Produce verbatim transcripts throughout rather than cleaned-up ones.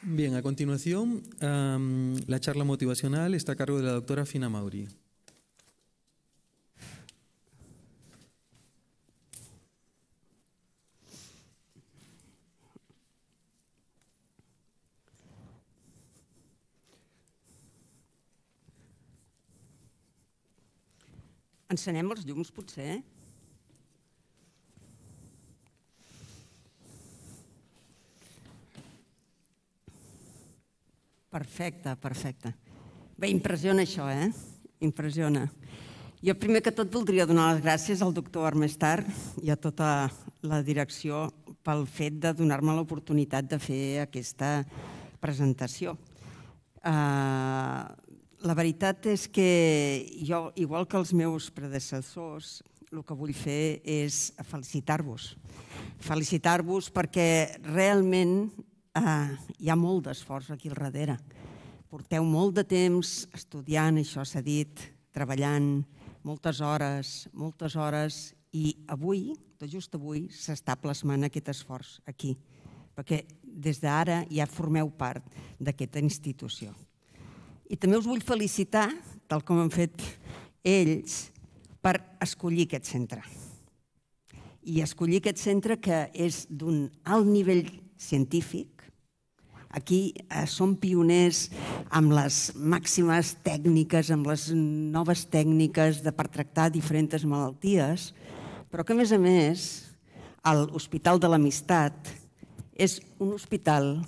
Bien, a continuación, um, la charla motivacional está a cargo de la doctora Fina Mauri. Encenem els llums, potser? Perfecte, perfecte. Bé, impressiona això, eh? Impressiona. Jo primer que tot voldria donar les gràcies al doctor Armestar i a tota la direcció pel fet de donar-me l'oportunitat de fer aquesta presentació. La veritat és que jo, igual que els meus predecessors, el que vull fer és felicitar-vos. Felicitar-vos perquè realment hi ha molt d'esforç aquí al darrere. Porteu molt de temps estudiant, això s'ha dit, treballant, moltes hores, moltes hores, i avui, tot just avui, s'està plasmant aquest esforç aquí, perquè des d'ara ja formeu part d'aquesta institució. I també us vull felicitar, tal com han fet ells, per escollir aquest centre. I escollir aquest centre que és d'un alt nivell científic. Aquí som pioners amb les màximes tècniques, amb les noves tècniques per tractar diferents malalties, però que, a més a més, l'Hospital de l'Amistat és un hospital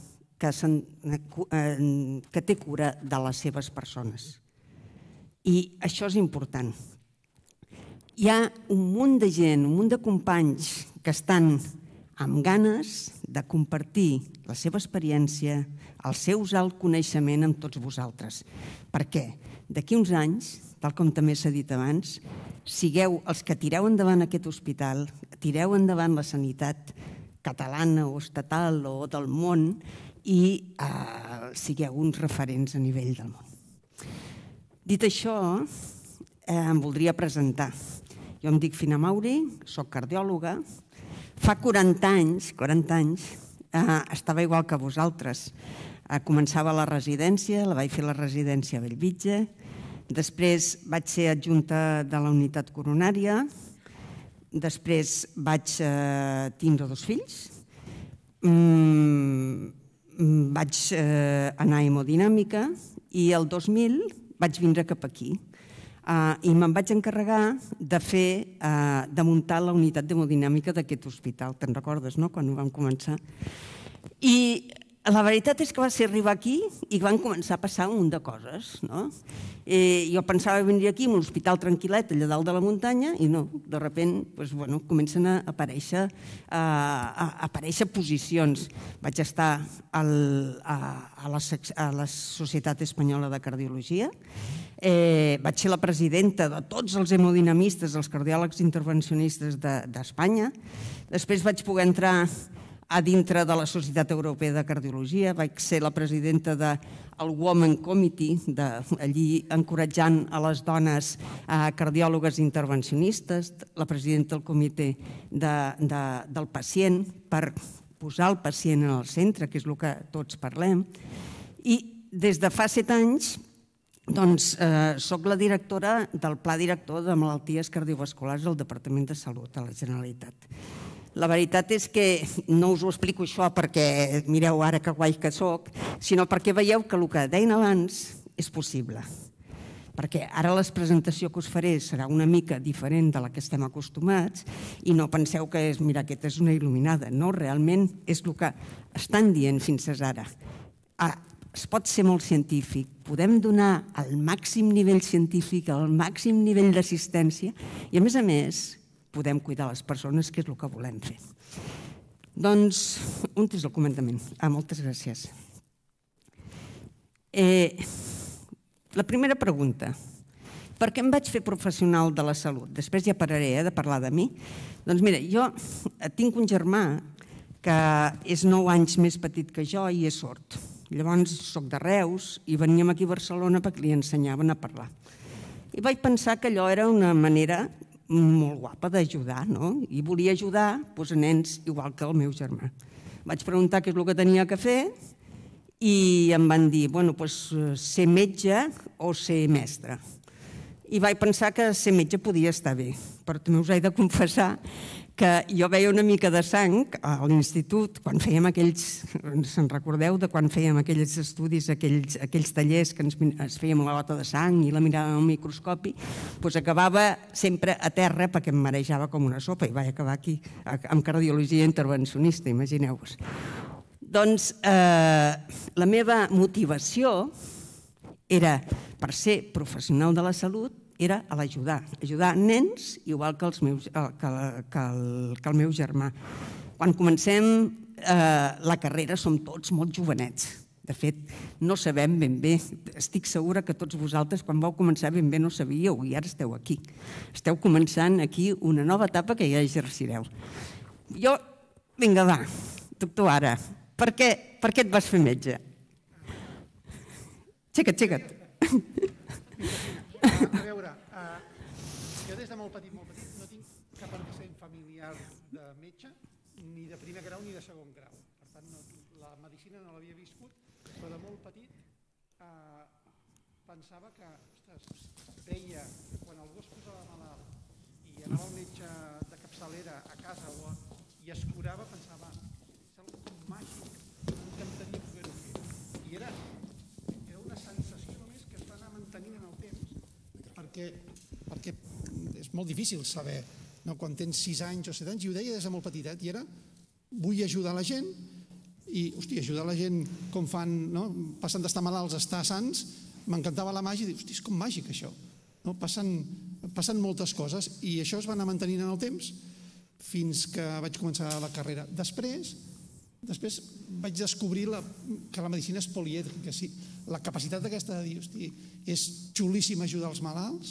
que té cura de les seves persones. I això és important. Hi ha un munt de gent, un munt de companys que estan amb ganes de compartir la seva experiència, el seu alt coneixement amb tots vosaltres. Perquè d'aquí uns anys, tal com també s'ha dit abans, sigueu els que tireu endavant aquest hospital, tireu endavant la sanitat catalana o estatal o del món i sigueu uns referents a nivell del món. Dit això, em voldria presentar. Jo em dic Fina Mauri, soc cardiòloga. Fa quaranta anys, quaranta anys, estava igual que vosaltres. Començava la residència, la vaig fer la residència a Bellvitge, després vaig ser adjunta de la unitat coronària, després vaig tindre dos fills, vaig anar a hemodinàmica i el dos mil vaig vindre cap aquí. I me'n vaig encarregar de fer, de muntar la unitat d'hemodinàmica d'aquest hospital. Te'n recordes, no?, quan ho vam començar. I la veritat és que va ser arribar aquí i van començar a passar un munt de coses, no? Jo pensava venir aquí, en un hospital tranquil·let, allà dalt de la muntanya, i no, de sobte comencen a aparèixer posicions. Vaig estar a la Societat Espanyola de Cardiologia, vaig ser la presidenta de tots els hemodinamistes, els cardiòlegs intervencionistes d'Espanya. Després vaig poder entrar a dintre de la Societat Europea de Cardiologia, vaig ser la presidenta del Women Committee, allí encoratjant a les dones cardiòlogues intervencionistes, la presidenta del comitè del pacient per posar el pacient en el centre, que és el que tots parlem. I des de fa set anys doncs soc la directora del Pla Director de Malalties Cardiovasculars del Departament de Salut de la Generalitat. La veritat és que no us ho explico això perquè mireu ara que guai que soc, sinó perquè veieu que el que deien abans és possible. Perquè ara la presentació que us faré serà una mica diferent de la que estem acostumats i no penseu que és, mira, aquesta és una il·luminada. No, realment és el que estan dient fins ara. Es pot ser molt científic, podem donar el màxim nivell científic, el màxim nivell d'assistència i, a més a més, podem cuidar les persones, que és el que volem fer. Doncs, on és el comandament? Ah, moltes gràcies. La primera pregunta. Per què em vaig fer professional de la salut? Després ja pararé de parlar de mi. Doncs mira, jo tinc un germà que és nou anys més petit que jo i és sord. Llavors soc de Reus i veníem aquí a Barcelona perquè li ensenyaven a parlar. I vaig pensar que allò era una manera molt guapa d'ajudar, no? I volia ajudar a nens igual que el meu germà. Vaig preguntar què és el que tenia que fer i em van dir, bueno, doncs ser metge o ser mestre. I vaig pensar que ser metge podia estar bé, però també us he de confessar que jo veia una mica de sang a l'institut, quan fèiem aquells, se'n recordeu de quan fèiem aquells estudis, aquells, aquells tallers que ens, ens fèiem la gota de sang i la miràvem al microscopi, doncs acabava sempre a terra perquè em marejava com una sopa i vaig acabar aquí, amb cardiologia intervencionista, imagineu-vos. Doncs eh, la meva motivació era, per ser professional de la salut, era a l'ajudar, ajudar nens igual que, els meus, que, que, el, que el meu germà. Quan comencem eh, la carrera som tots molt jovenets. De fet, no sabem ben bé, estic segura que tots vosaltres quan vau començar ben bé no sabíeu i ara esteu aquí. Esteu començant aquí una nova etapa que ja exercireu. Jo, vinga va, doctor Ara, per què, per què et vas fer metge? Aixeca't, aixeca't. A veure, jo des de molt petit, molt petit, no tinc cap antecedent familiar de metge, ni de primer grau ni de segon grau. Per tant, la medicina no l'havia viscut, però de molt petit pensava que, ostres, veia quan algú es posava malalt i anava al metge de capçalera a casa i es curava, pensava, és algo com màgic, m'encantaria poder-ho fer. I era una sensació només que es va anar mantenint en el temps, perquè és molt difícil saber quan tens sis anys o set anys, i ho deia des de molt petitet, i era vull ajudar la gent, i hosti, ajudar la gent com fan, passen d'estar malalts a estar sants, m'encantava la màgia, i dius, hosti, és com màgic això, passen moltes coses, i això es va anar mantenint en el temps fins que vaig començar la carrera. Després, després vaig descobrir que la medicina és polièdrica, la capacitat aquesta de dir, hosti, és xulíssim ajudar els malalts,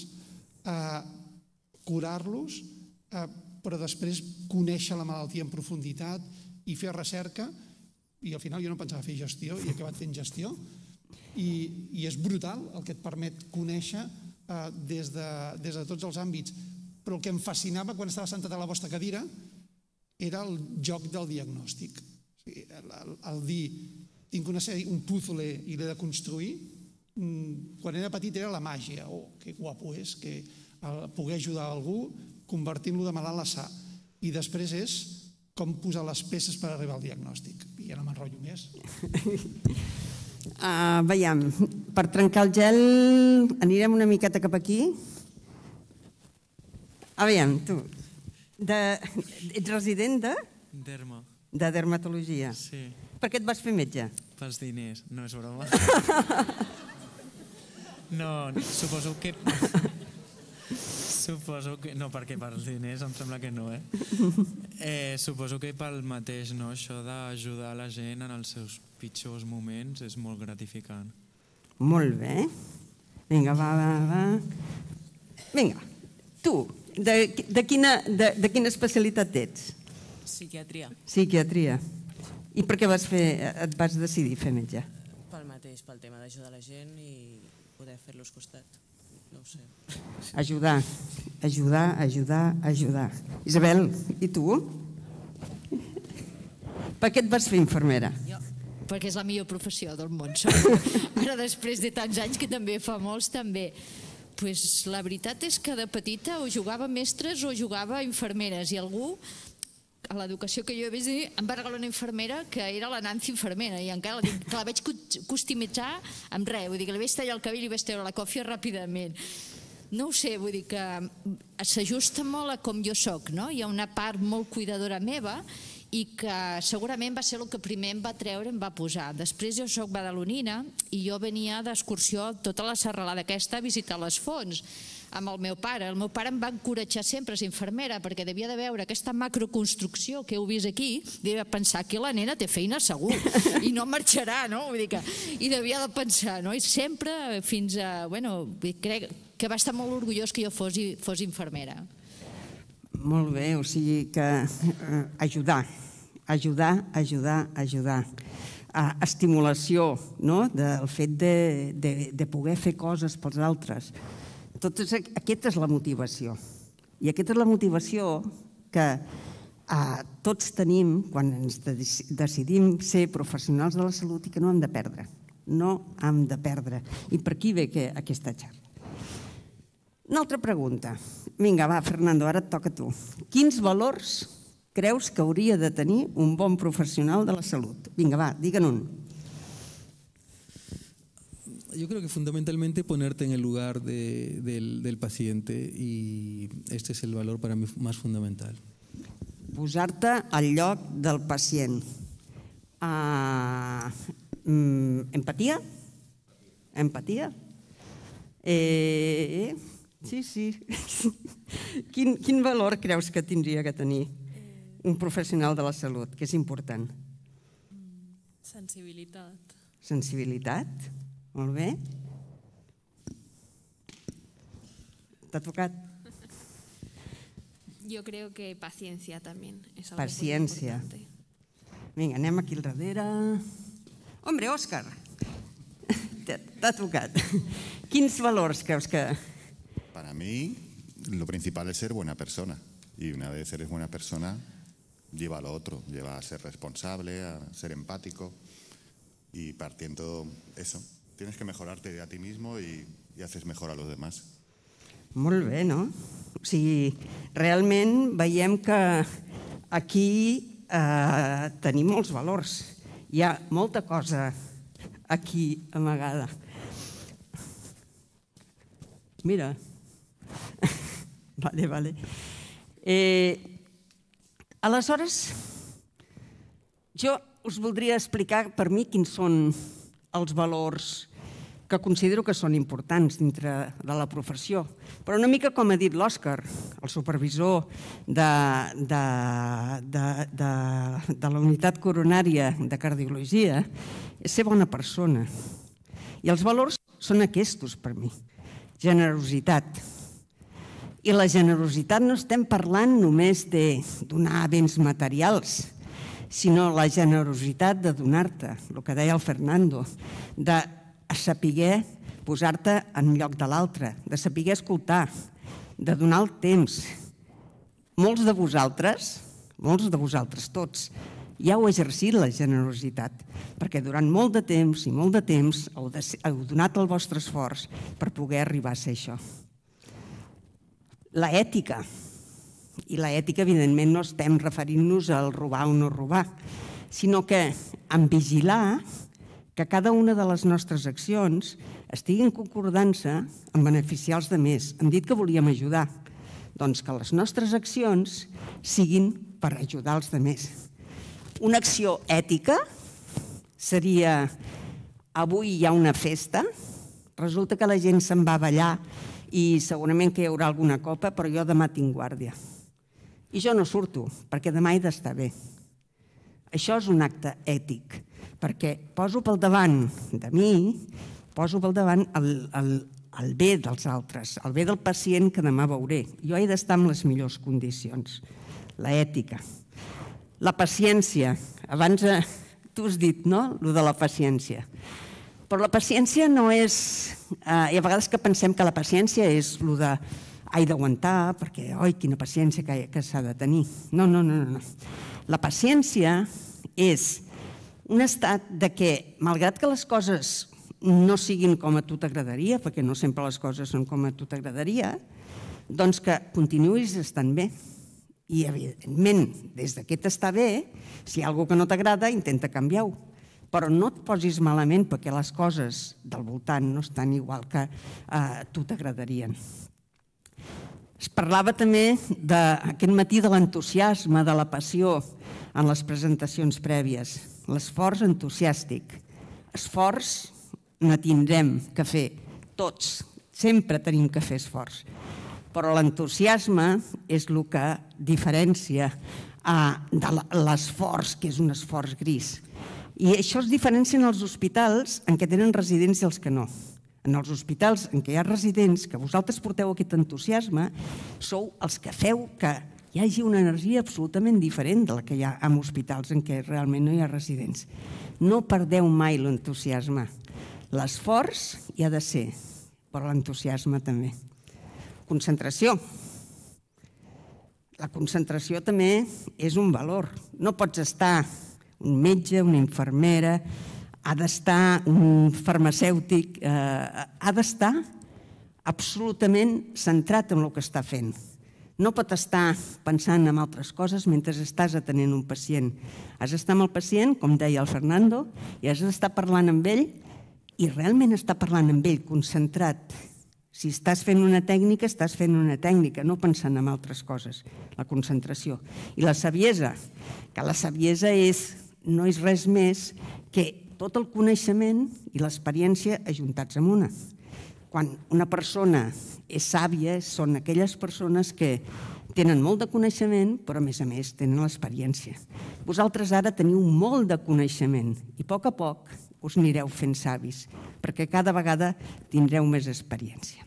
curar-los, però després conèixer la malaltia en profunditat i fer recerca, i al final jo no pensava fer gestió i he acabat fent gestió, i és brutal el que et permet conèixer des de tots els àmbits. Però el que em fascinava quan estava sentat a la vostra cadira era el joc del diagnòstic. El dir, tinc un puzzle i l'he de construir, quan era petit era la màgia. Oh, que guapo és que poder ajudar algú convertint-lo de malalt a sa. I després és com posar les peces per arribar al diagnòstic. I ja no m'enrotllo més. Veiem, per trencar el gel anirem una miqueta cap aquí. Veiem, tu, ets resident de? Derma. De dermatologia. Sí. Per què et vas fer metge? Pels diners, no és broma. No, suposo que... Suposo que... No, perquè pels diners em sembla que no, eh? Suposo que pel mateix, no? Això d'ajudar la gent en els seus pitjors moments és molt gratificant. Molt bé. Vinga, va, va, va. Vinga, tu, de quina especialitat ets? Psiquiatria. Psiquiatria. I per què et vas decidir fer metge? Pel mateix, pel tema d'ajudar la gent i poder fer-los costat. No ho sé. Ajudar, ajudar, ajudar, ajudar. Isabel, i tu? Per què et vas fer infermera? Jo, perquè és la millor professió del món. Ara, després de tants anys, que també fa molts, també. Pues la veritat és que de petita o jugava a mestres o jugava a infermeres, i algú, a l'educació que jo he vist, em va regalar una infermera que era la Nancy infermera, i encara la vaig customitzar amb res, vull dir que li vaig tallar el cabell i vaig treure la còfia ràpidament. No ho sé, vull dir que s'ajusta molt a com jo soc, no? Hi ha una part molt cuidadora meva i que segurament va ser el que primer em va treure, em va posar. Després jo soc badalonina i jo venia d'excursió tota la serralada aquesta a visitar les fonts amb el meu pare. El meu pare em va encoratjar sempre a ser infermera perquè devia de veure aquesta macroconstrucció que heu vist aquí, devia pensar que la nena té feina segur i no marxarà, no? Vull dir que... I devia de pensar, no? I sempre fins a... Bueno, crec que va estar molt orgullós que jo fos infermera. Molt bé, o sigui que ajudar, ajudar, ajudar, ajudar. Estimulació, no? Del fet de poder fer coses pels altres. Aquesta és la motivació. I aquesta és la motivació que tots tenim, quan ens decidim ser professionals de la salut, i que no hem de perdre. No hem de perdre. I per aquí ve aquesta xarxa. Una altra pregunta. Vinga, va, Fernando, ara et toca a tu. Quins valors creus que hauria de tenir un bon professional de la salut? Vinga, va, digue'n un. Yo creo que fundamentalmente ponerte en el lugar de, del, del paciente, y este es el valor para mí más fundamental. Posar-te al lloc del pacient. Uh, mm, empatia? Empatia? Eh, sí, sí. quin, quin valor creus que tindria que tenir un professional de la salut, que és important? Sensibilitat. Sensibilitat? Molt bé. T'ha tocat? Yo creo que paciencia también es algo Paciencia. muy importante. Vinga, anem aquí al darrere. Hombre, Òscar, t'ha tocat. Quins valors creus que... Para mí, lo principal es ser buena persona. Y una vez eres buena persona, lleva a lo otro. Lleva a ser responsable, a ser empático. Y partiendo eso, tienes que mejorarte a ti mismo y, y haces mejor a los demás. Molt bé, no? O sigui, realment veiem que aquí eh, tenim molts valors. Hi ha molta cosa aquí amagada. Mira. Vale, vale. Eh, aleshores, jo us voldria explicar per mi quins són els valors que considero que són importants dintre de la professió. Però una mica com ha dit l'Òscar, el supervisor de, de, de, de, de la unitat coronària de cardiologia, és ser bona persona. I els valors són aquests per mi. Generositat. I la generositat no estem parlant només de donar béns materials, sinó la generositat de donar-te, el que deia el Fernando, de a saber posar-te en lloc de l'altre, de saber escoltar, de donar el temps. Molts de vosaltres, molts de vosaltres tots, ja heu exercit la generositat, perquè durant molt de temps i molt de temps heu, de, heu donat el vostre esforç per poder arribar a ser això. La ètica. I la ètica, evidentment, no estem referint-nos al robar o no robar, sinó que en vigilar que cada una de les nostres accions estigui en concordança en beneficiar els altres. Hem dit que volíem ajudar. Doncs que les nostres accions siguin per ajudar els altres. Una acció ètica seria: avui hi ha una festa, resulta que la gent se'n va a ballar i segurament que hi haurà alguna copa, però jo demà tinc guàrdia. I jo no surto, perquè demà he d'estar bé. Això és un acte ètic, perquè poso pel davant de mi, poso pel davant el, el, el bé dels altres, el bé del pacient que demà veuré. Jo he d'estar en les millors condicions. La ètica. La paciència. Abans eh, tu has dit, no?, lo de la paciència. Però la paciència no és... Eh, hi ha vegades que pensem que la paciència és lo de he d'aguantar, perquè, oi, quina paciència que, que s'ha de tenir. No, no, no, no. La paciència és un estat de que, malgrat que les coses no siguin com a tu t'agradaria, perquè no sempre les coses són com a tu t'agradaria, doncs que continuïs estant bé. I, evidentment, des d'aquest estar bé, si hi ha alguna que no t'agrada, intenta canviar-ho. Però no et posis malament perquè les coses del voltant no estan igual que a tu t'agradarien. Es parlava també aquest matí de l'entusiasme, de la passió en les presentacions prèvies. L'esforç entusiàstic. Esforç ne tindrem que fer tots. Sempre tenim que fer esforç. Però l'entusiasme és el que diferencia de l'esforç, que és un esforç gris. I això es diferencia en els hospitals en què tenen residents i els que no. En els hospitals en què hi ha residents, que vosaltres porteu aquest entusiasme, sou els que feu que hi hagi una energia absolutament diferent de la que hi ha en hospitals en què realment no hi ha residents. No perdeu mai l'entusiasme. L'esforç hi ha de ser, però l'entusiasme també. Concentració. la concentració també és un valor. No pots estar un metge, una infermera, ha d'estar un farmacèutic, eh, ha d'estar absolutament centrat en el que està fent. No pot estar pensant en altres coses mentre estàs atenent un pacient. Has d'estar amb el pacient, com deia el Fernando, i has d'estar parlant amb ell i realment estar parlant amb ell, concentrat. Si estàs fent una tècnica, estàs fent una tècnica, no pensant en altres coses, la concentració. I la saviesa, que la saviesa és, no és res més que tot el coneixement i l'experiència ajuntats en una. Quan una persona és sàvia, són aquelles persones que tenen molt de coneixement, però a més a més tenen l'experiència. Vosaltres ara teniu molt de coneixement i a poc a poc us anireu fent savis, perquè cada vegada tindreu més experiència.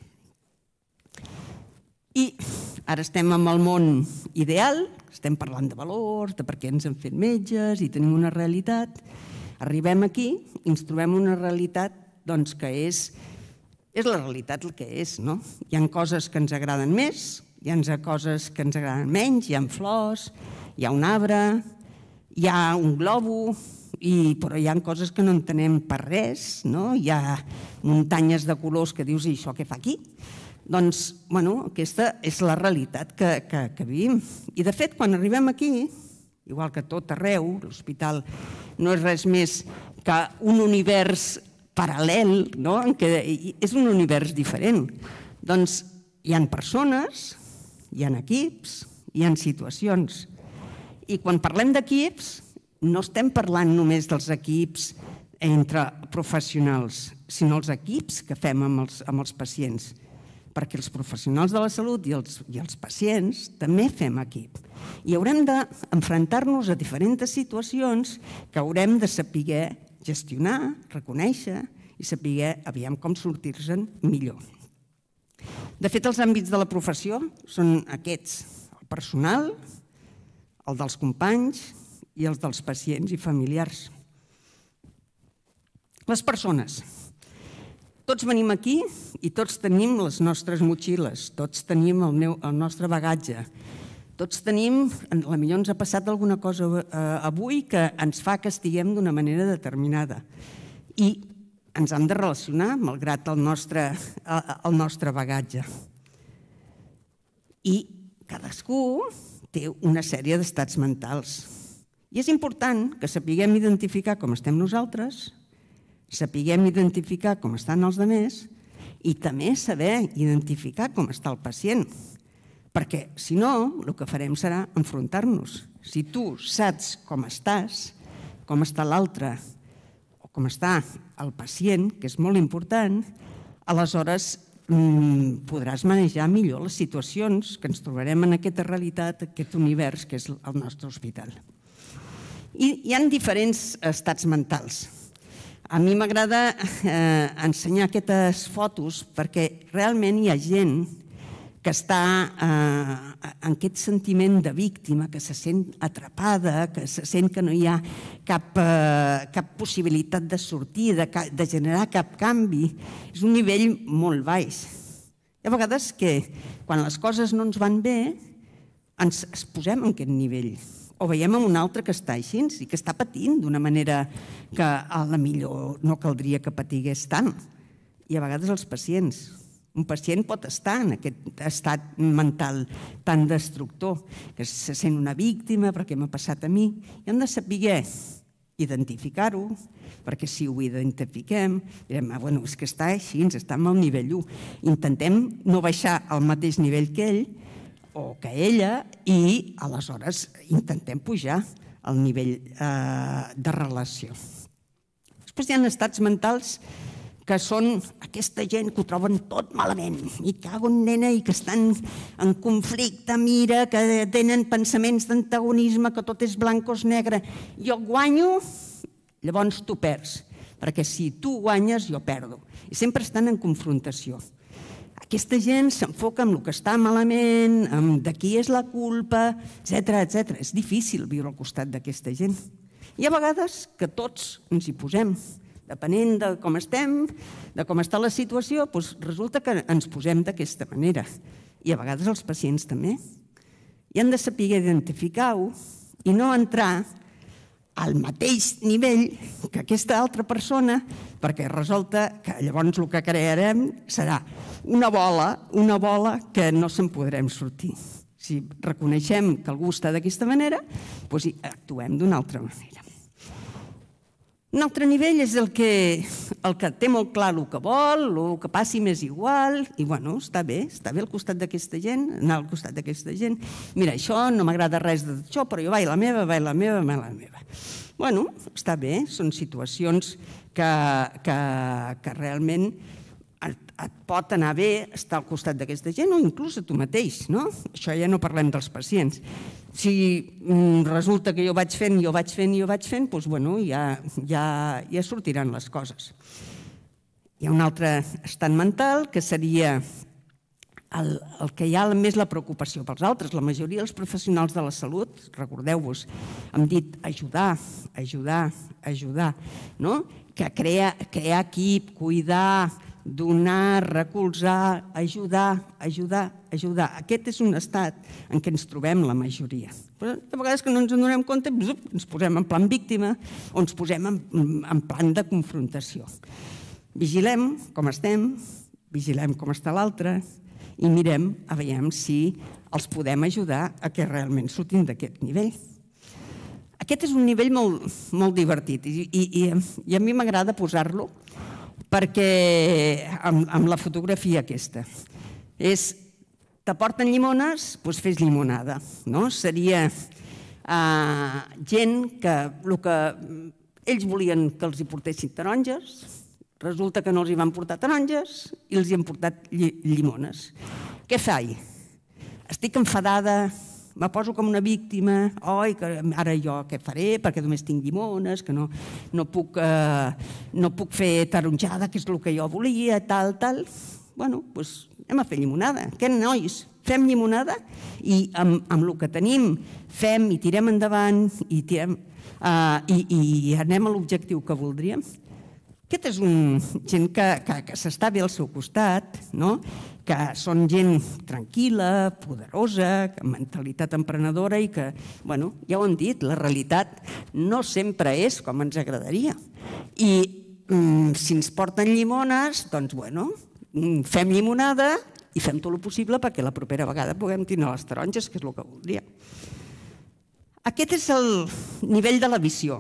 I ara estem en el món ideal, estem parlant de valors, de per què ens han fet metges i tenim una realitat. Arribem aquí i ens trobem una realitat doncs, que és, és la realitat el que és. No? Hi ha coses que ens agraden més, hi ha coses que ens agraden menys, hi ha flors, hi ha un arbre, hi ha un globo, i, però hi ha coses que no entenem per res, no? Hi ha muntanyes de colors que dius, i això què fa aquí? Doncs, bueno, aquesta és la realitat que, que, que vivim. I, de fet, quan arribem aquí, igual que tot arreu, l'hospital no és res més que un univers paral·lel, no? Que és un univers diferent. Doncs hi ha persones, hi ha equips, hi ha situacions. I quan parlem d'equips, no estem parlant només dels equips entre professionals, sinó els equips que fem amb els, amb els pacients. Perquè els professionals de la salut i els, i els pacients també fem equip. I haurem d'enfrontar-nos a diferents situacions que haurem de saber gestionar, reconèixer i saber aviam com sortir-se'n millor. De fet, els àmbits de la professió són aquests: el personal, el dels companys i els dels pacients i familiars. Les persones. Tots venim aquí i tots tenim les nostres motxilles, tots tenim el, meu, el nostre bagatge, tots tenim, potser ens ha passat alguna cosa avui que ens fa que estiguem d'una manera determinada i ens hem de relacionar malgrat el nostre, el nostre bagatge. I cadascú té una sèrie d'estats mentals. I és important que sapiguem identificar com estem nosaltres, sapiguem identificar com estan els altres i també saber identificar com està el pacient. Perquè, si no, el que farem serà enfrontar-nos. Si tu saps com estàs, com està l'altre, o com està el pacient, que és molt important, aleshores podràs manejar millor les situacions que ens trobarem en aquesta realitat, aquest univers que és el nostre hospital. I hi ha diferents estats mentals. A mi m'agrada ensenyar aquestes fotos perquè realment hi ha gent que està en aquest sentiment de víctima, que se sent atrapada, que se sent que no hi ha cap possibilitat de sortir, de generar cap canvi. És un nivell molt baix. Hi ha vegades que quan les coses no ens van bé ens posem en aquest nivell. O veiem un altre que està així i que està patint d'una manera que a la millor no caldria que patigués tant. I a vegades els pacients. Un pacient pot estar en aquest estat mental tan destructor, que se sent una víctima perquè m'ha passat a mi. I hem de saber identificar-ho, perquè si ho identifiquem, direm, bueno, és que està així, està en el nivell u. Intentem no baixar al mateix nivell que ell, o que ella, i aleshores intentem pujar al nivell de relació. Després hi ha estats mentals que són aquesta gent que ho troben tot malament, i cago en nena, i que estan en conflicte, mira, que tenen pensaments d'antagonisme, que tot és blanc o és negre. Jo guanyo, llavors tu perds, perquè si tu guanyes, jo perdo. I sempre estan en confrontació. Aquesta gent s'enfoca en el que està malament, en de qui és la culpa, etcètera, etcètera. És difícil viure al costat d'aquesta gent. Hi ha vegades que tots ens hi posem. Depenent de com estem, de com està la situació, doncs resulta que ens posem d'aquesta manera. I a vegades els pacients també. i han de saber identificar-ho i no entrar al mateix nivell que aquesta altra persona, perquè resulta que llavors el que crearem serà una bola, una bola que no se'n podrem sortir. Si reconeixem que algú està d'aquesta manera, doncs actuem d'una altra manera. Un altre nivell és el que, el que té molt clar el que vol, el que passi més igual, i bueno, està bé, està bé al costat d'aquesta gent, anar al costat d'aquesta gent. Mira, això no m'agrada res d'això, però jo vaig la meva, vaig la meva, vaig la meva. Bueno, està bé, són situacions que, que, que realment et, et pot anar bé estar al costat d'aquesta gent o inclús a tu mateix, no? Això ja no parlem dels pacients. Si resulta que jo vaig fent, jo vaig fent, jo vaig fent, doncs bueno, ja, ja, ja sortiran les coses. Hi ha un altre estat mental que seria el, el que hi ha més la preocupació pels altres. La majoria dels professionals de la salut, recordeu-vos, hem dit ajudar, ajudar, ajudar, no? Que crear, crear equip, cuidar, donar, recolzar, ajudar, ajudar, ajudar. Aquest és un estat en què ens trobem la majoria. Però de vegades que no ens en donem compte, ens posem en plan víctima o ens posem en, en plan de confrontació. Vigilem com estem, vigilem com està l'altre i mirem a veure si els podem ajudar a que realment surtin d'aquest nivell. Aquest és un nivell molt, molt divertit i, i, i a mi m'agrada posar-lo perquè amb, amb la fotografia aquesta és, t'aporten llimones, doncs fes llimonada, no? Seria uh, gent que el que ells volien que els hi portessin taronges, resulta que no els hi van portar taronges i els hi han portat lli llimones. Què faig? Estic enfadada, me poso com una víctima, oi, que ara jo què faré perquè només tinc llimones, que no, no, puc, eh, no puc fer taronjada, que és el que jo volia, tal, tal. Bueno, doncs anem a fer llimonada. Què, nois? Fem llimonada i amb, amb el que tenim fem i tirem endavant i, tirem, eh, i, i anem a l'objectiu que voldríem. Aquest és un, gent que, que, que s'està bé al seu costat, no? Que són gent tranquil·la, poderosa, amb mentalitat emprenedora i que, bueno, ja ho hem dit, la realitat no sempre és com ens agradaria. I mm, si ens porten llimones, doncs, bueno, fem llimonada i fem tot el possible perquè la propera vegada puguem tenir les taronges, que és el que voldríem. Aquest és el nivell de la visió.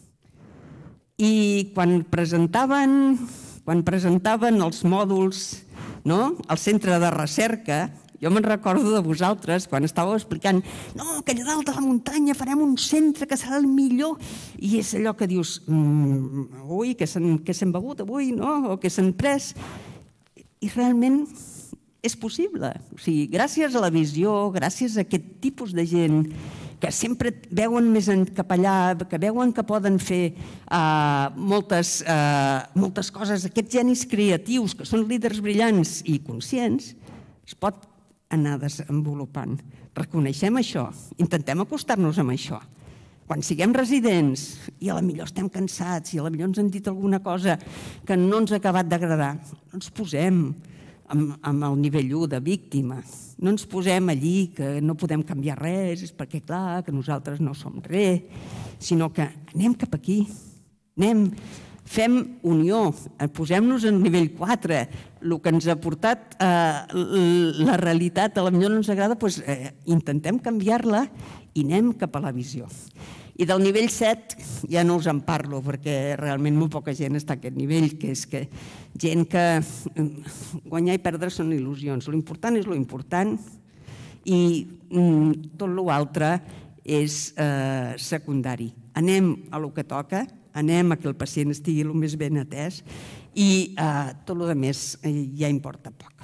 I quan presentaven, quan presentaven els mòduls, no? Al centre de recerca, jo me'n recordo de vosaltres quan estàveu explicant no, que allà dalt de la muntanya farem un centre que serà el millor. I és allò que dius, mmm, ui, què s'han begut avui, no? O què s'han pres. I realment és possible. O sigui, gràcies a la visió, gràcies a aquest tipus de gent que sempre veuen més cap allà, que veuen que poden fer uh, moltes, uh, moltes coses, aquests genis creatius, que són líders brillants i conscients, es pot anar desenvolupant. Reconeixem això, intentem acostar-nos amb això. Quan siguem residents i a la millor estem cansats i a la millor ens han dit alguna cosa que no ens ha acabat d'agradar, no ens posem amb, amb el nivell u de víctima. No ens posem allí que no podem canviar res, és perquè, clar, que nosaltres no som res, sinó que anem cap aquí, anem, fem unió, posem-nos en nivell quatre, el que ens ha portat eh, la realitat, a la millor no ens agrada, doncs eh, intentem canviar-la i anem cap a la visió. I del nivell set ja no us en parlo perquè realment molt poca gent està a aquest nivell, que és que gent que guanyar i perdre són il·lusions. L'important és l'important i tot l'altre és eh, secundari. Anem a lo que toca, anem a que el pacient estigui el més ben atès i eh, tot el més ja importa poc.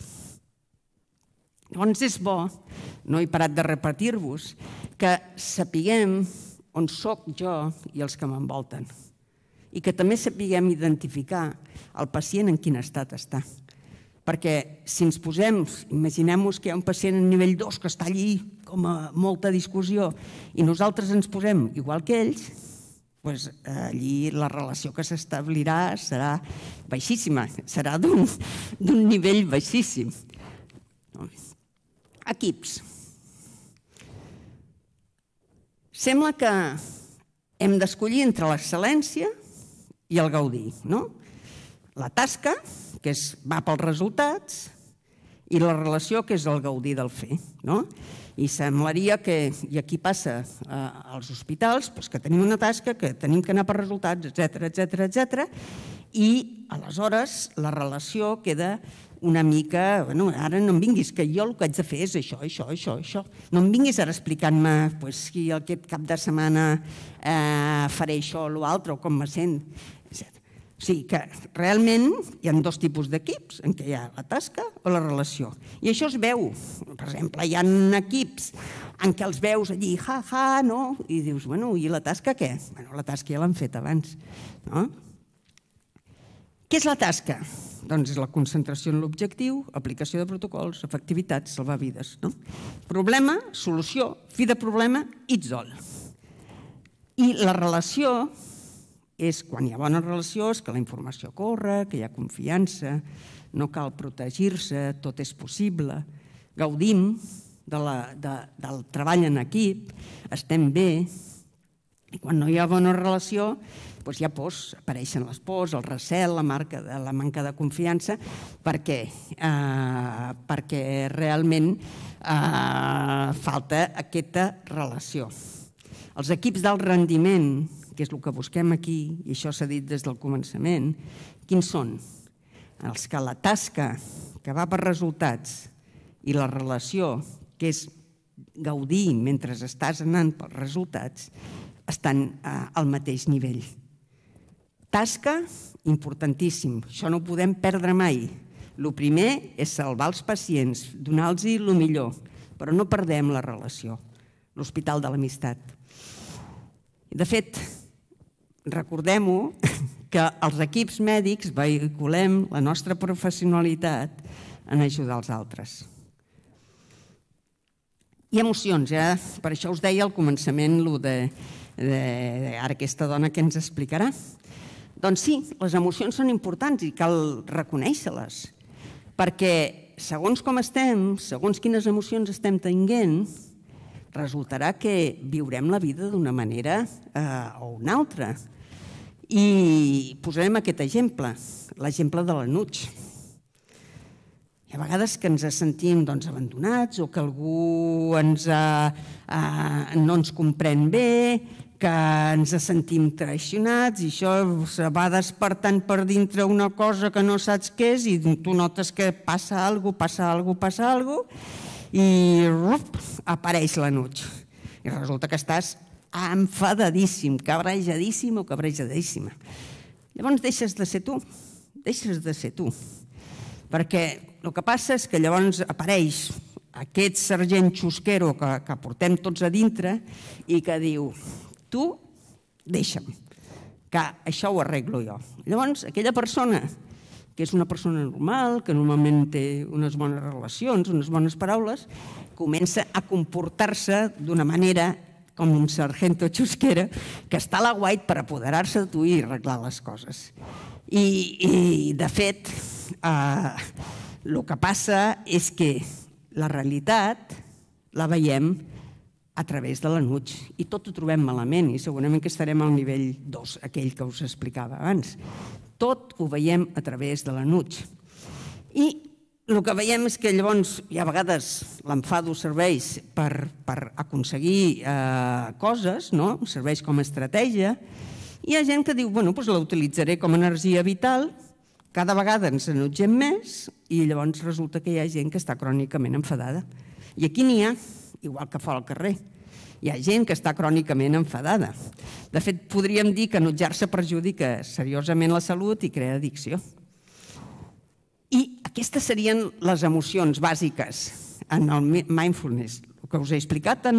Llavors és bo, no he parat de repetir-vos, que sapiguem on sóc jo i els que m'envolten. I que també sapiguem identificar el pacient en quin estat està. Perquè si ens posem, imaginem-nos que hi ha un pacient en nivell dos que està allí com a molta discussió i nosaltres ens posem igual que ells, doncs allí la relació que s'establirà serà baixíssima, serà d'un nivell baixíssim. Equips. Sembla que hem d'escollir entre l'excel·lència i el gaudir, no? La tasca, que és, va pels resultats, i la relació, que és el gaudir del fer, no? I semblaria que, i aquí passa als hospitals, que tenim una tasca, que tenim que anar per resultats, etcètera, etcètera, etcètera, i aleshores la relació queda una mica, bueno, ara no em vinguis, que jo el que haig de fer és això, això, això, això. No em vinguis ara explicant-me si aquest cap de setmana faré això o l'altre, o com me sent. O sigui que realment hi ha dos tipus d'equips, en què hi ha la tasca o la relació. I això es veu. Per exemple, hi ha equips en què els veus allí, ja, ja, no? I dius, bueno, i la tasca què? Bueno, la tasca ja l'han fet abans, no? Què és la tasca? Doncs és la concentració en l'objectiu, aplicació de protocols, efectivitat, salvar vides, no? Problema, solució, fi de problema, it's all. I la relació és quan hi ha bona relació, és que la informació corre, que hi ha confiança, no cal protegir-se, tot és possible, gaudim del treball en equip, estem bé, i quan no hi ha bona relació, doncs hi ha pors, apareixen les pors, el recel, la manca de confiança, perquè realment falta aquesta relació. Els equips d'alt rendiment, que és el que busquem aquí, i això s'ha dit des del començament, quins són? Els que la tasca que va per resultats i la relació, que és gaudir mentre estàs anant pels resultats, estan al mateix nivell. Tasca, importantíssim, això no ho podem perdre mai. El primer és salvar els pacients, donar-los el millor, però no perdem la relació, l'Hospital de l'Amistat. De fet, recordem-ho, que els equips mèdics vehiculem la nostra professionalitat en ajudar els altres. Hi ha emocions, per això us deia al començament ara aquesta dona que ens explicarà. Doncs sí, les emocions són importants i cal reconèixer-les, perquè segons com estem, segons quines emocions estem tenint, resultarà que viurem la vida d'una manera o una altra. I posarem aquest exemple, l'exemple de l'enuig. Hi ha vegades que ens sentim abandonats o que algú no ens comprèn bé, que ens sentim traicionats i això va despertant per dintre una cosa que no saps què és i tu notes que passa alguna cosa, passa alguna cosa, passa alguna cosa i apareix l'enuig. I resulta que estàs enfadadíssim, cabrejadíssim o cabrejadíssima. Llavors deixes de ser tu, deixes de ser tu. Perquè el que passa és que llavors apareix aquest sergent xusquero que portem tots a dintre i que diu, tu deixa'm, que això ho arreglo jo. Llavors aquella persona, que és una persona normal, que normalment té unes bones relacions, unes bones paraules, comença a comportar-se d'una manera com un sargento xusquera que està a l'aguait per apoderar-se de tu i arreglar les coses. I, de fet, el que passa és que la realitat la veiem a través de l'enuig i tot ho trobem malament i segurament que estarem al nivell dos, aquell que us explicava abans. Tot ho veiem a través de l'enuig. I el que veiem és que llavors hi ha vegades l'enfado serveix per aconseguir coses, serveix com a estratègia, i hi ha gent que diu, bueno, doncs la utilitzaré com a energia vital, cada vegada ens enutgem més i llavors resulta que hi ha gent que està crònicament enfadada. I aquí n'hi ha, igual que fa al carrer. Hi ha gent que està crònicament enfadada. De fet, podríem dir que enutjar-se perjudica seriosament la salut i crea addicció. I aquestes serien les emocions bàsiques en el mindfulness. El que us he explicat per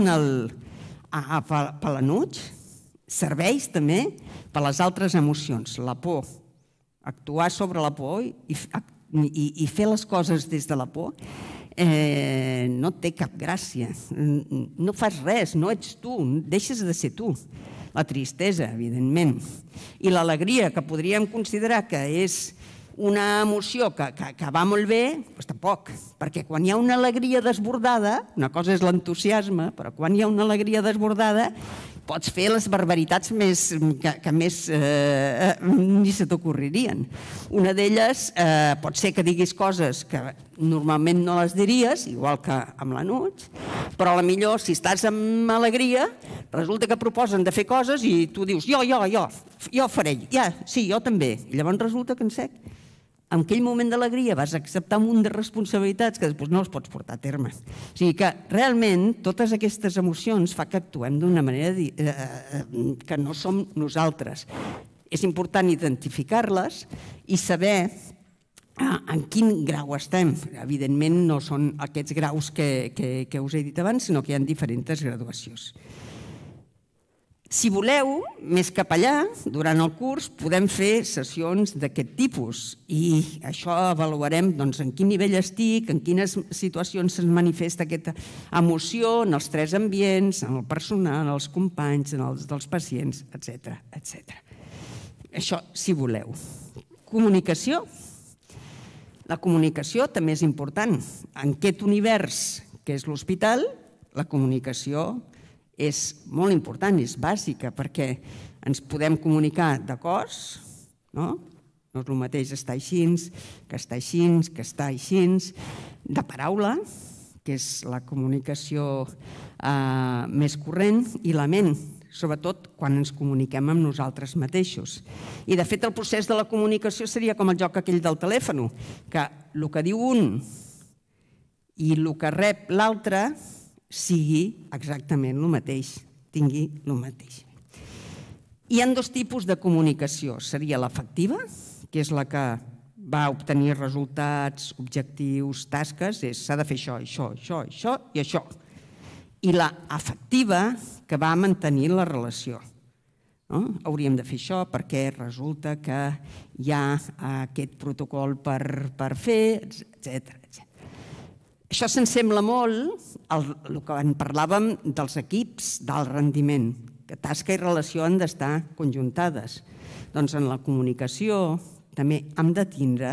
l'enuig serveix també per les altres emocions. La por, actuar sobre la por i fer les coses des de la por no té cap gràcia. No fas res, no ets tu, deixes de ser tu. La tristesa, evidentment. I l'alegria, que podríem considerar que és una emoció que va molt bé, doncs tampoc. Perquè quan hi ha una alegria desbordada, una cosa és l'entusiasme, però quan hi ha una alegria desbordada pots fer les barbaritats més, que, que més eh, ni se t'ocorririen. Una d'elles eh, pot ser que diguis coses que normalment no les diries, igual que amb l'Anuig, però a la millor, si estàs amb alegria, resulta que proposen de fer coses i tu dius, jo, jo, jo, jo ho faré, ja, sí, jo també. I llavors resulta que en sec, en aquell moment d'alegria vas acceptar un munt de responsabilitats que després no els pots portar a terme. O sigui que realment totes aquestes emocions fa que actuem d'una manera que no som nosaltres. És important identificar-les i saber en quin grau estem. Evidentment no són aquests graus que, que, que us he dit abans, sinó que hi ha diferents graduacions. Si voleu, més cap allà, durant el curs, podem fer sessions d'aquest tipus i això avaluarem doncs, en quin nivell estic, en quines situacions es manifesta aquesta emoció, en els tres ambients, en el personal, en els companys, en els dels pacients, etcètera, etcètera. Això, si voleu. Comunicació. La comunicació també és important. En aquest univers que és l'hospital, la comunicació és molt important, és bàsica, perquè ens podem comunicar de cos, no? No és el mateix estar així, que estar així, que estar així, de paraula, que és la comunicació eh, més corrent, i la ment, sobretot quan ens comuniquem amb nosaltres mateixos. I, de fet, el procés de la comunicació seria com el joc aquell del telèfon, que el que diu un i el que rep l'altre sigui exactament el mateix, tingui el mateix. Hi ha dos tipus de comunicació. Seria l'afectiva, que és la que va obtenir resultats, objectius, tasques, s'ha de fer això, això, això, això i això. I l'afectiva, que va mantenir la relació. Hauríem de fer això perquè resulta que hi ha aquest protocol per fer, etcètera. Això se'n sembla molt el que en parlàvem dels equips d'alt rendiment, que tasca i relació han d'estar conjuntades. Doncs en la comunicació també hem de tindre,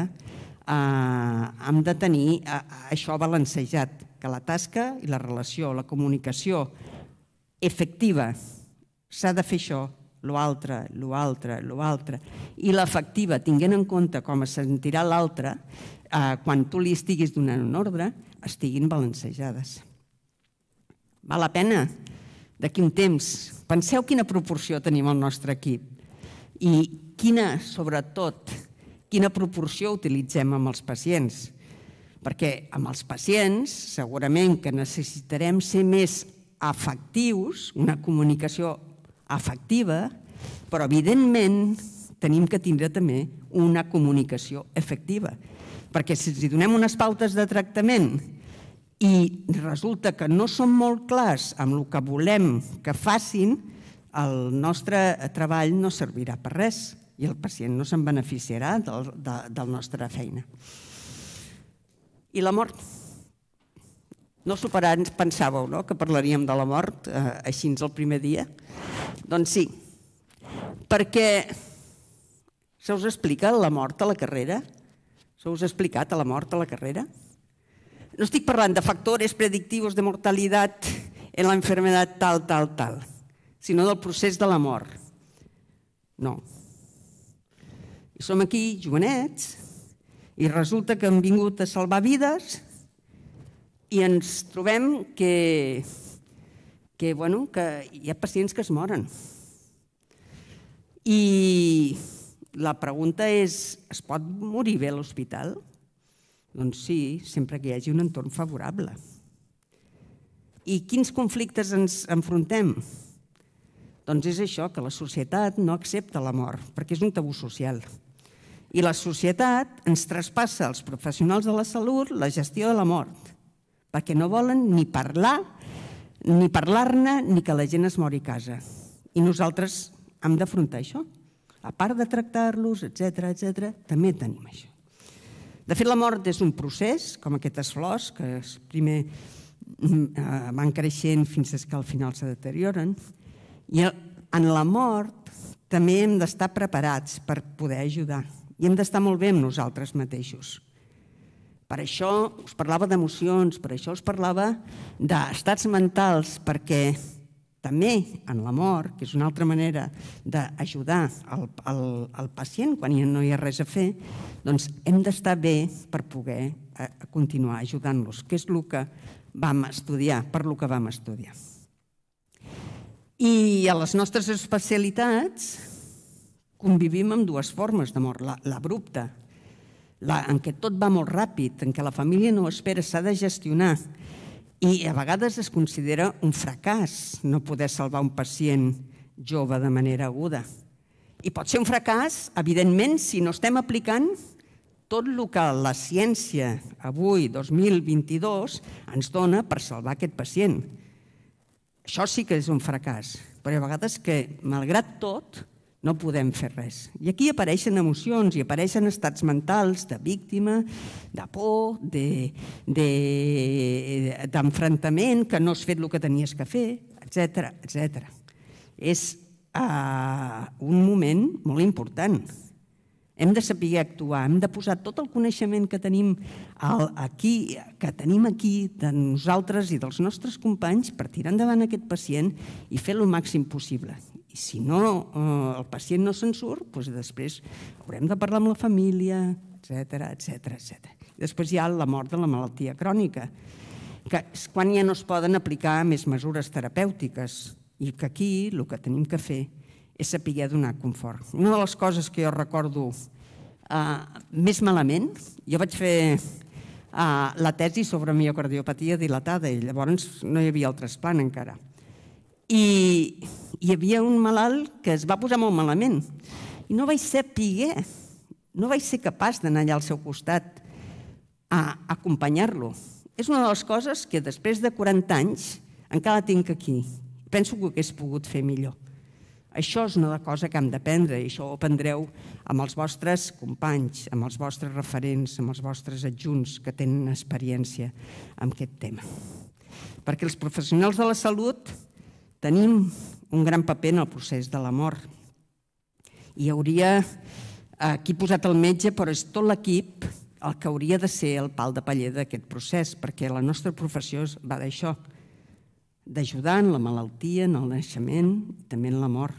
hem de tenir això balancejat, que la tasca i la relació, la comunicació efectiva, s'ha de fer això, l'altre, l'altre, l'altre, i l'efectiva, tinguent en compte com es sentirà l'altre, quan tu li estiguis donant un ordre, estiguin balancejades. Val la pena? D'aquí un temps, penseu quina proporció tenim al nostre equip i quina, sobretot, quina proporció utilitzem amb els pacients. Perquè amb els pacients segurament que necessitarem ser més afectius, una comunicació afectiva, però evidentment tenim que tindre també una comunicació efectiva. Perquè si els donem unes pautes de tractament i resulta que no són molt clars amb el que volem que facin, el nostre treball no servirà per res i el pacient no se'n beneficiarà de la nostra feina. I la mort? No superant pensàveu que parlaríem de la mort així el primer dia? Doncs sí, perquè se us explica la mort a la carrera? Se us ha explicat a la mort a la carrera? No estic parlant de factores predictius de mortalitat en la enfermedad tal, tal, tal, sinó del procés de la mort. No. I som aquí, jovenets, i resulta que hem vingut a salvar vides i ens trobem que, que, bueno, que hi ha pacients que es moren. I la pregunta és, es pot morir bé a l'hospital? Doncs sí, sempre que hi hagi un entorn favorable. I quins conflictes ens enfrontem? Doncs és això, que la societat no accepta la mort, perquè és un tabú social. I la societat ens traspassa als professionals de la salut la gestió de la mort, perquè no volen ni parlar, ni parlar-ne, ni que la gent es mori a casa. I nosaltres hem d'afrontar això. A part de tractar-los, etcètera, etcètera, també tenim això. De fet, la mort és un procés, com aquestes flors, que primer van creixent fins que al final se deterioren, i en la mort també hem d'estar preparats per poder ajudar, i hem d'estar molt bé amb nosaltres mateixos. Per això us parlava d'emocions, per això us parlava d'estats mentals, perquè també en la mort, que és una altra manera d'ajudar el, el, el pacient quan ja no hi ha res a fer, doncs hem d'estar bé per poder eh, continuar ajudant-los, que és el que vam estudiar, per lo que vam estudiar. I a les nostres especialitats convivim amb dues formes de mort, l'abrupta, en què tot va molt ràpid, en què la família no ho espera, s'ha de gestionar, i a vegades es considera un fracàs no poder salvar un pacient jove de manera aguda. I pot ser un fracàs, evidentment, si no estem aplicant tot el que la ciència avui, dos mil vint-i-dos, ens dona per salvar aquest pacient. Això sí que és un fracàs, però hi ha vegades que, malgrat tot, no podem fer res. I aquí apareixen emocions i apareixen estats mentals de víctima, de por, d'enfrontament, que no has fet el que tenies que fer, etcètera, etcètera. És un moment molt important. Hem de saber actuar, hem de posar tot el coneixement que tenim aquí, que tenim aquí de nosaltres i dels nostres companys per tirar endavant aquest pacient i fer el màxim possible. I si no, el pacient no se'n surt, doncs després haurem de parlar amb la família, etcètera, etcètera, etcètera. Després hi ha la mort de la malaltia crònica, que és quan ja no es poden aplicar més mesures terapèutiques i que aquí el que tenim que fer és saber donar confort. Una de les coses que jo recordo més malament, jo vaig fer la tesi sobre miocardiopatia dilatada i llavors no hi havia el trasplant encara. I hi havia un malalt que es va posar molt malament i no vaig saber, no vaig ser capaç d'anar allà al seu costat a acompanyar-lo. És una de les coses que després de quaranta anys encara la tinc aquí. Penso que ho hagués pogut fer millor. Això és una cosa que hem d'aprendre i això ho aprendreu amb els vostres companys, amb els vostres referents, amb els vostres adjunts que tenen experiència en aquest tema. Perquè els professionals de la salut tenim un gran paper en el procés de la mort. Hi hauria, aquí he posat el metge, però és tot l'equip el que hauria de ser el pal de paller d'aquest procés, perquè la nostra professió va d'això, d'ajudar en la malaltia, en el naixement i també en la mort.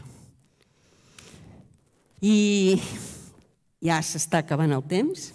I ja s'està acabant el temps.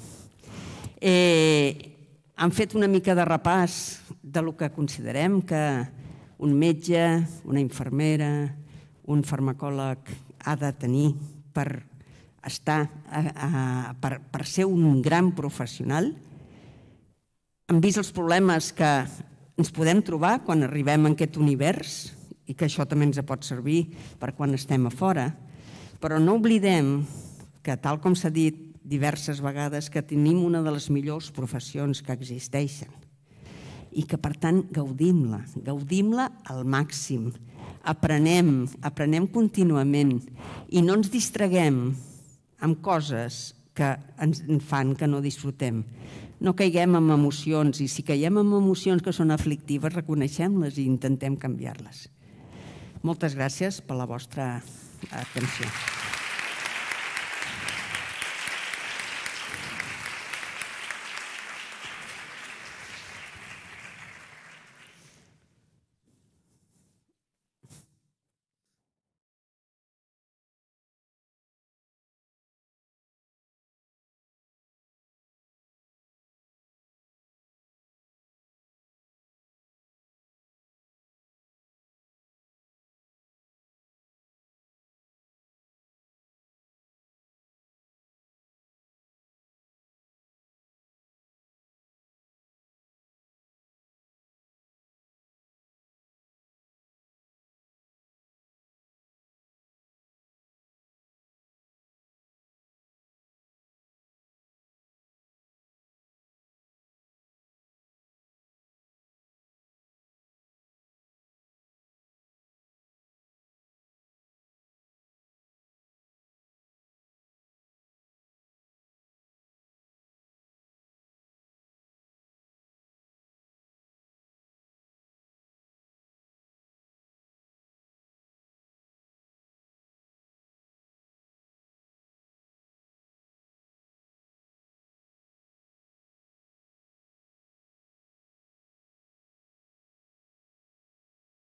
Hem fet una mica de repàs del que considerem que un metge, una infermera, un farmacòleg ha de tenir per estar, per ser un gran professional. Hem vist els problemes que ens podem trobar quan arribem a aquest univers i que això també ens pot servir per quan estem a fora, però no oblidem que, tal com s'ha dit diverses vegades, que tenim una de les millors professions que existeixen i que, per tant, gaudim-la, gaudim-la al màxim, aprenem, aprenem contínuament i no ens distraguem amb coses que ens fan que no disfrutem. No caiguem en emocions i si caiem en emocions que són aflictives, reconeixem-les i intentem canviar-les. Moltes gràcies per la vostra atenció.